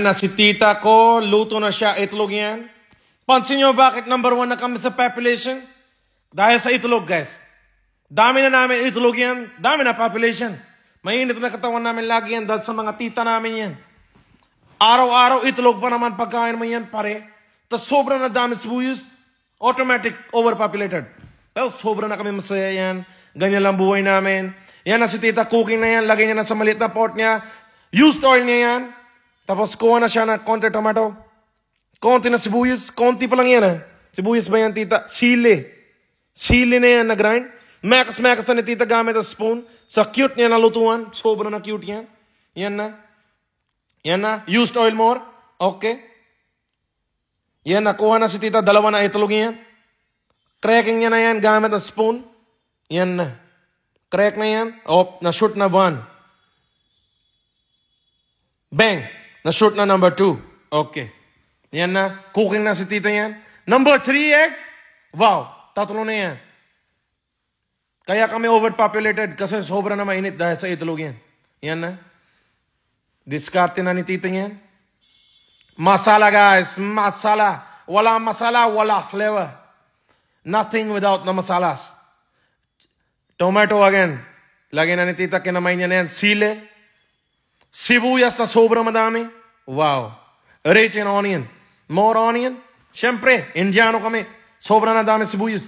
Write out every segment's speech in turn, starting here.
Na si tita ko, luto na siya, itlog yan. Pansin nyo bakit number 1 na kami sa population? Dahil sa itlog, guys. Dami na namin itlog yan, dami na population. Mainit na katawan namin lagi yan dahil sa mga tita namin yan. Araw-araw itlog pa naman pagkain mo yan, pare. Tapos sobra na dami sibuyas, automatic overpopulated. Pero sobra na kami masaya yan. Ganyan lang buhay namin. Yan na si tita, cooking na yan, lagay niya na sa maliit na pot niya. Used oil niya yan. Tapos kuha na siya ng konti tomato. Konti na sibuyas. Konti pa lang yan eh. Sibuyas ba yan, tita? Sili. Sili na yan na grind. Mekas-mekas na ni tita gamit ang spoon. Sa cute niya na lutuan. Sobra na cute yan. Yan na. Yan na. Used oil more. Okay. Yan na. Kuha na si tita. Dalawa na itlog yan. Cracking niya na yan gamit ang spoon. Yan na. Crack na yan. Oh, na-shoot na 1. Bang. Na-shoot na number 2. Okay. Yan na. Cooking na si tita yan. Number 3, egg. Wow. Tatlo na yan. Kaya kami overpopulated kasi sobra na mainit dahil sa itlog yan. Yan na. Diskarte na ni tita yan. Masala, guys. Masala. Wala masala, wala flavor. Nothing without na masalas. Tomato again. Lagyan na ni tita, kinamay niya na yan. Sile. Sibuyas na sobrang madami. Wow. Rich in onion. More onion. Siyempre, Indiano kami. Sobrang na dami sibuyas.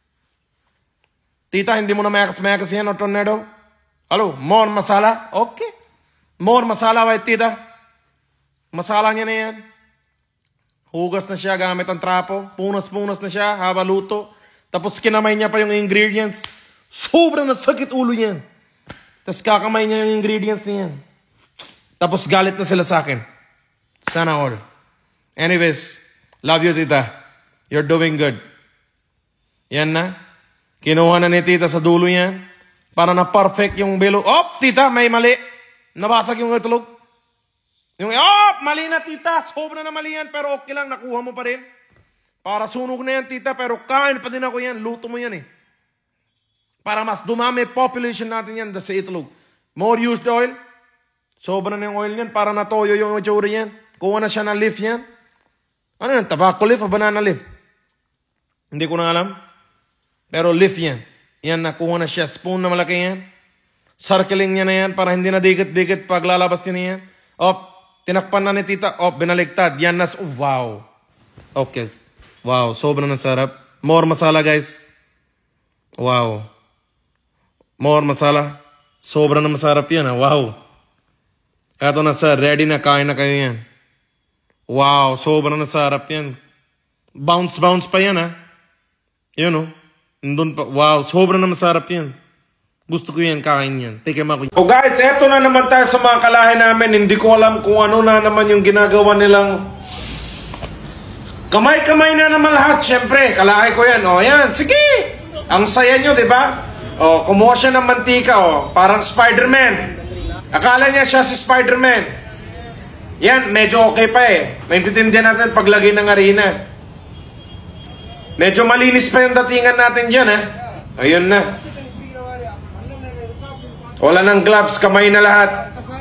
Tita, hindi mo na mekas-mekas yan o tornado? Hello, more masala? Okay. More masala, wait, tita. Masala niya na yan. Hugas na siya gamit ang trapo. Punas-punas na siya habang luto. Tapos kinamay niya pa yung ingredients. Sobrang nasakit ulo yan. Tapos kakamay niya yung ingredients niya. Tapos galit na sila sa akin. Sana all. Anyways, love you, tita. You're doing good. Yan na. Kinuha na ni tita sa dulo yan. Para na perfect yung bilo. Oh, tita, may mali. Nabasag yung itlog. Mali na, tita. Sobra na mali yan. Pero okay lang, nakuha mo pa rin. Para sunog na yan, tita. Pero kain pa din ako yan. Luto mo yan eh. Para mas dumami population natin yan sa itlog. More used oil. Sobra na yung oil yan. Para natoyo yung itsura yan. Kuha na siya ng leaf yan. Ano yan? Tobacco leaf o banana leaf? Hindi ko na alam. Pero leaf yan. Yan, nakuha na siya. Spoon na malaki yan. Circling niya na yan para hindi na dikit-dikit pag lalabas niya na yan. Tinakpan na ni tita. Binaligtad. Yan na. Wow. Okay. Wow. Sobrang nasarap. More masala, guys. Wow. More masala. Sobrang na masarap yan. Wow. Eto na sir, ready na, kain na kayo yan. Wow, sobrang nasarap yan. Bounce pa yan ha. Yun o. Nandun pa. Wow, sobrang na masarap yan. Gusto ko yan, kain yan. Tikim ako. So guys, eto na naman tayo sa mga kalahi namin. Hindi ko alam kung ano na naman yung ginagawa nilang. Kamay-kamay na naman lahat. Siyempre, kalahi ko yan. O yan, sige. Ang saya nyo, di ba? O, kumuha siya ng mantika o. Parang Spider-Man. Akala niya siya si Spider-Man. Yan, medyo okay pa eh. Naintindihan natin paglagay ng harina. Medyo malinis pa yung datingan natin dyan eh. Ayun na. Wala ng gloves, kamay na lahat.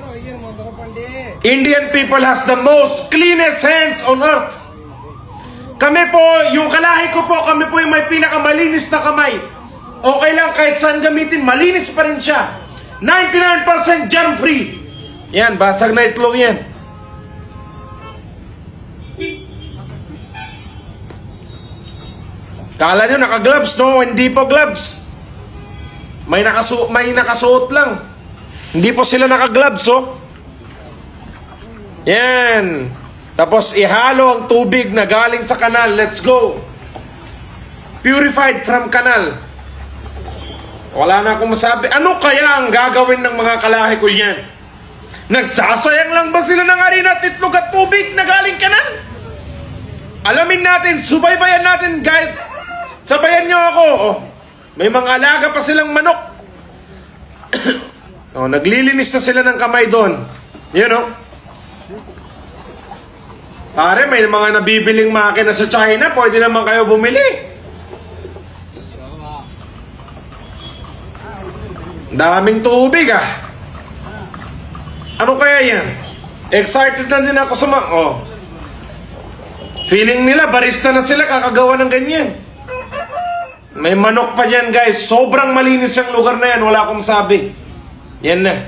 Indian people has the most cleanest hands on earth. Kami po, yung kalahi ko po, kami po yung may pinakamalinis na kamay. Okay lang kahit saan gamitin, malinis pa rin siya. 99% germ-free. Yan, basag na itlog yan. Kala nyo naka-gloves, no? Hindi po gloves. May nakasuot lang. Hindi po sila naka-gloves, oh. Yan. Tapos ihalo ang tubig na galing sa kanal. Let's go. Purified from kanal. Wala na akong masabi. Ano kaya ang gagawin ng mga kalahi ko yan? Nagsasayang lang ba sila ng harina at itlog at tubig na galing kanan? Alamin natin, subaybayan natin guys. Sabayan nyo ako. May mga alaga pa silang manok. Naglilinis na sila ng kamay doon. You know? Pare, may mga nabibiling makina sa China. Pwede naman kayo bumili. Daming tubig ah. Ano kaya yan? Excited na din ako sa mga... Oh. Feeling nila, barista na sila, kakagawa ng ganyan. May manok pa dyan, guys. Sobrang malinis yung lugar na yan. Wala akong sabi. Yan na.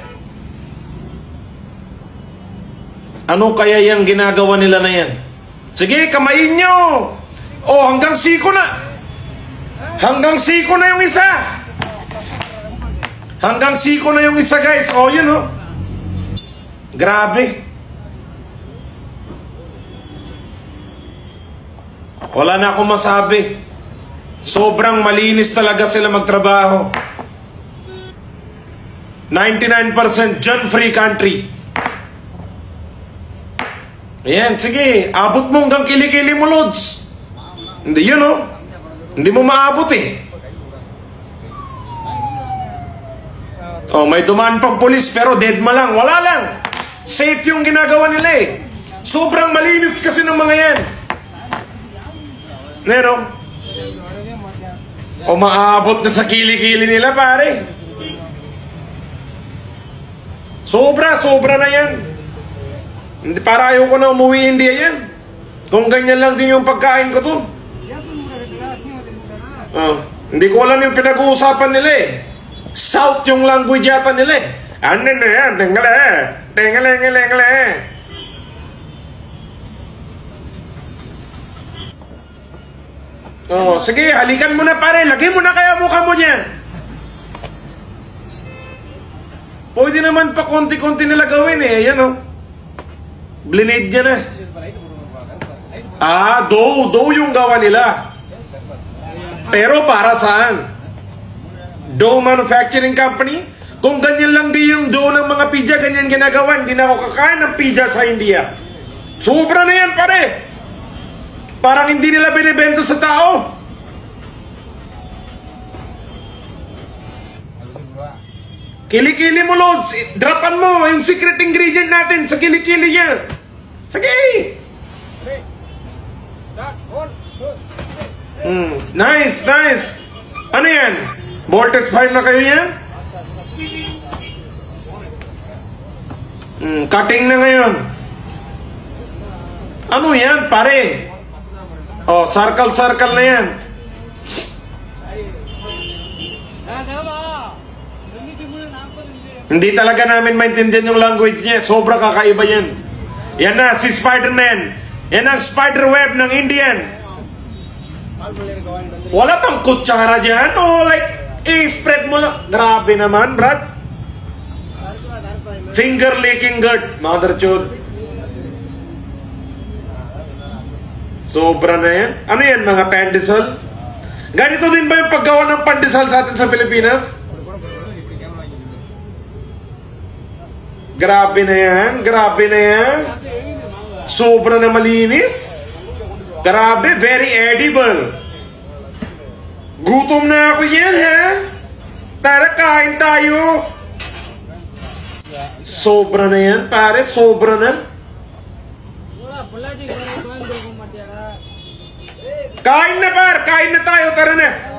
Ano kaya yung ginagawa nila na yan? Sige, kamain nyo. Oh, hanggang siko na. Hanggang siko na yung isa. Hanggang siko na yung isa, guys. Oh, yun, oh. Grabe. Wala na akong masabi. Sobrang malinis talaga sila magtrabaho. 99% John-free country. Ayan, sige. Abot mo hanggang kilikili mo, Lods. Hindi yun, oh. Hindi mo maabot, eh. Oh, may dumaan pang polis pero deadma lang. Wala lang. Safe yung ginagawa nila, eh. Sobrang malinis kasi ng mga yan. Nero? O maabot na sa kilikili nila, pare. Sobra na yan. Para ayoko na umuwi India yan. Kung ganyan lang din yung pagkain ko to. Hindi ko alam yung pinag-uusapan nila, eh. South yung language yata nila, eh. Ano na yan? Tengale. Oh, sige, halikan mo na, pare. Lagay mo na kaya mukha mo niyan. Pwede naman pa konti-konti nila gawin, eh. Ayan, oh. Blinade niya na. Dough yung gawa nila. Pero para saan? Dough Manufacturing Company? Kung ganyan lang di yung dough ng mga pizza, ganyan ginagawa, hindi na ako kakain ng pizza sa India. Sobra na yan, pare. Parang hindi nila binibenta sa tao. Kilikili mo, Lods. Dropan mo yung secret ingredient natin sa kilikili niya. Sige. Nice. Ano yan? Voltage 5 na kayo yan? Cutting na ngayon. Ano yan, pare? Oh, circle na yan. Hindi talaga namin maintindihan yung language niya. Sobra kakaiba yan. Yan na, si Spider-Man. Yan ang spider-web ng Indian. Wala pang kutsara dyan. Oh, like, i-spread mo lang. Grabe naman, Brad. Finger licking good, mother chod. Sobra na yan. Ano yan, mga pandesal? Ganito din ba yung paggawa ng pandesal sa atin sa Pilipinas? Grabe na yan. Sobra na malinis. Grabe, very edible. Gutom na ako yan, ha? Tara, kain tayo. Sobra na yan, pare. Sobra na. Kain na, par. Kain na tayo. Tara na.